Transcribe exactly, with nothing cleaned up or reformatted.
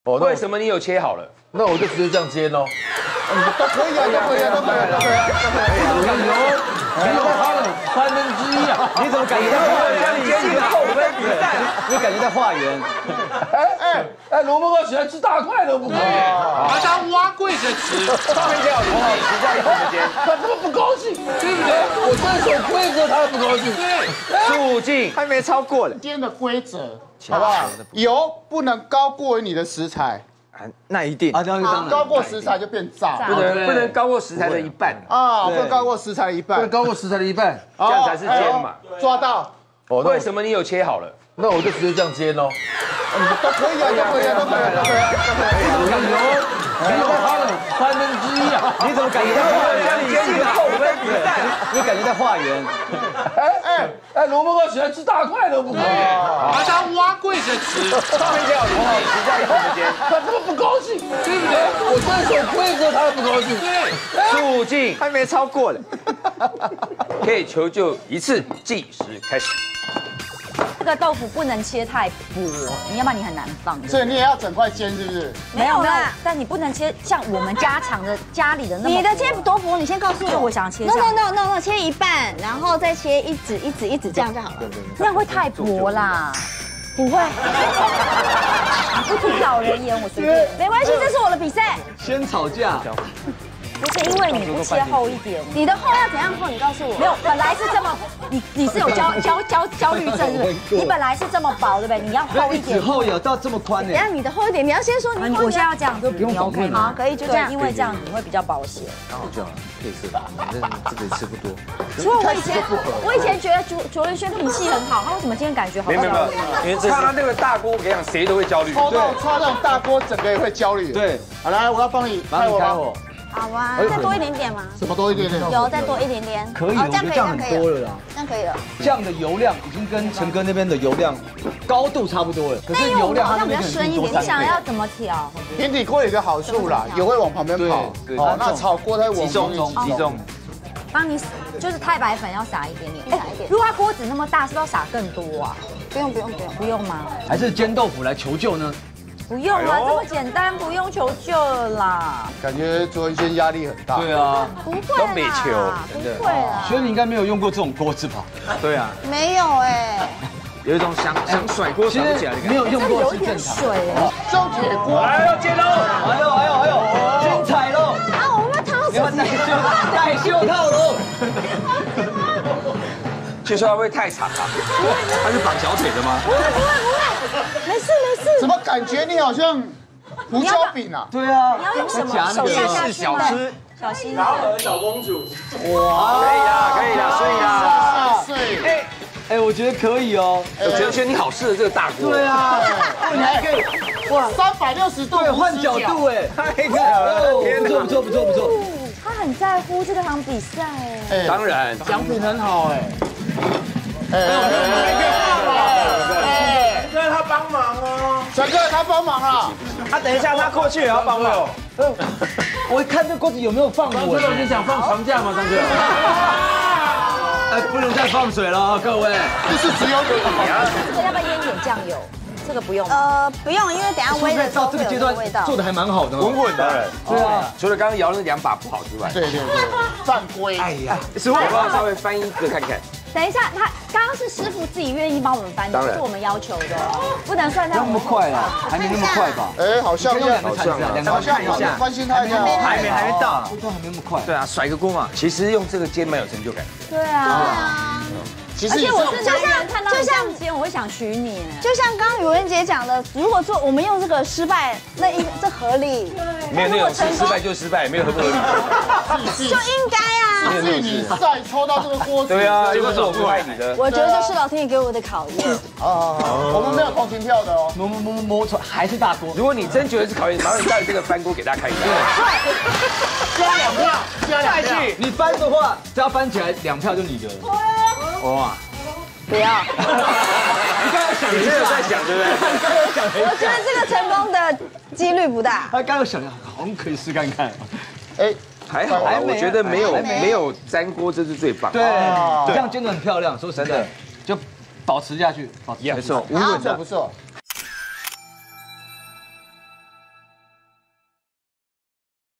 哦， 为什么你有切好了？ 那我就直接这样煎哦。 都可以啊，都可以啊，都可以啊，都可以啊，都可以啊。 有有，没有它的三分之一啊！ 你怎么感觉在化缘？你接近扣分比赛，你感觉在化缘？ 哎哎哎，萝卜哥喜欢吃大块的，不可以。 把它挖跪着吃， 上面料理实在有时间， 他怎么不高兴？对不对？我遵守规则，他不高兴。 对， 肃静。 还没超过嘞。 今天的规则，好不好？油不能高过于你的食材， 那一定啊，当然高过食材就变炸， 不能不能高过食材的一半， 啊，不能高过食材的一半， 不能高过食材的一半， 这样才是煎嘛。 抓到， 哦， 为什么你有切好了？ 那我就直接这样煎哦。 都可以啊，都可以啊，都可以啊，都可以啊，都可以啊。 有有，没有它的三分之一啊！ 你怎么感觉在化缘？你接近扣分比赛，你感觉在化缘？ 哎哎哎，萝卜哥喜欢吃大块的，不可以。 把它挖跪着吃， 上面料理实在有时间， 他怎么不高兴？对不对？我遵守规则，他不高兴。 对， 肃静。 还没超过嘞。 可以求救一次，计时开始。 这个豆腐不能切太薄，你要不然你很难放。 所以你也要整块煎，是不是？ 没有没有，但你不能切像我们家常的家里的那么。 你的切多薄？你先告诉我。 就我想切 No 这 no 样， no no no， 切一半，然后再切一指一指一指这样就好了。 那样会太薄啦。不会，你不听老人言，我随便。 没关系，这是我的比赛。 先吵架。 不是因为你不切厚一点， 你的厚要怎样厚？你告诉我。 没有，本来是这么，你你是有焦焦焦焦虑症是不是？你本来是这么薄对不对？你要厚一点。 指厚有到这么宽呢等？下你的厚一点，你要先说你厚。 我现在要这样，就你 OK 吗？ 好，可以就这样。 因为这样你会比较保险。 刚好这样配色，反正这个吃不多。 所以我以前我以前觉得卓卓仁轩脾气很好，他为什么今天感觉好没有没有，因为看到那个大锅，我跟你讲，谁都会焦虑。 抽到抽到那种大锅，整个也会焦虑。 对， 好来，我要帮你帮你开火。 好啊，再多一点点吗？ 什么多一点点？ 有，再多一点点。 可以，我觉得这样很多了啦。 这样可以了。 这样的油量已经跟陈哥那边的油量高度差不多了，可是油量他那边可能多你想要怎么调？ 平底锅有一个好处啦，油会往旁边跑。哦，那炒锅它往集中集中。 帮你就是太白粉要撒一点点，撒一点。如果它锅子那么大，是不是要撒更多啊？ 不用不用不用不用吗？ 还是煎豆腐来求救呢？ 不用啊，这么简单，不用求救了啦。 感觉卓仁轩压力很大。 对啊， 不会啦，不会啦。 所以你应该没有用过这种锅子吧？对啊， 没有哎。 有一种想想甩锅甩不起来的感觉。 没有用过是正常。 水哎， 烧铁锅。 来要煎喽！ 哎呦哎呦哎呦，精彩喽！ 啊，我们汤你们带袖带袖套喽！ 切出来会不会太长啊？他是绑小腿的吗？ 不会不会不会，没事没事。 怎么感觉你好像胡椒饼啊？ 对啊， 你要用什么？ 夹那个手下下去小吃， 小心。 然后小公主。哇，可以啦，可以啦，所以啦。 碎。 哎哎，我觉得可以哦。 我觉得轩你好适合这个大锅。 对啊，你还可以哇，三百六十度， 对换角度哎，太好了，不错不错不错不错。 他很在乎这个场比赛哎。 当然， 奖品很好哎。哎，哎， 让他帮忙哦。 小哥他帮忙了， 他等一下他过去也要帮忙。我看这锅子有没有放稳。 张哥，你想放长假吗？张哥？ 哎，不能再放水了，各位。 这是只有你啊。 这个要不要腌一点酱油？这个不用。 呃，不用，因为等下煨的时候到这个阶段做的还蛮好的， 稳稳的。 对啊， 除了刚刚摇那两把不好之外， 对对对，犯规。 哎呀，师傅，我要稍微翻一个看看。 等一下，他刚刚是师傅自己愿意帮我们翻的，这是我们要求的，不能算在那么快啦，还没那么快吧？ 哎，好像用两个铲子啊，两个好像看一下， 关心他一下， 还没还没到，都还没那么快。 对啊，甩个锅嘛，其实用这个煎蛮有成就感。 对啊， 其实而且我是男就像人，看到你这样煎，我会想娶你。 就像刚刚宇文姐讲的，如果做我们用这个失败，那一这合理。 没有那种事，失败就失败，没有合不合理。 就应该啊。 是你赛抽到这个锅子。 对啊，又不是我不爱你的。 我觉得这是老天爷给我的考验。 啊，我们没有同情票的哦。 摸摸摸摸出还是大锅。 如果你真觉得是考验，麻烦你带这个翻锅给大家看一下。 加两票，加两票。 你翻的话，只要翻起来两票就你的了。哇！ 不要。 你刚刚想， 你真的在想对不对？ 我觉得这个成功的几率不大。 他刚刚想，好像可以试看看。 哎， 还好啊，我觉得没有没有粘锅，这是最棒。 对，这样煎得很漂亮。说实在的，就保持下去，保持没错，稳稳的， 不错。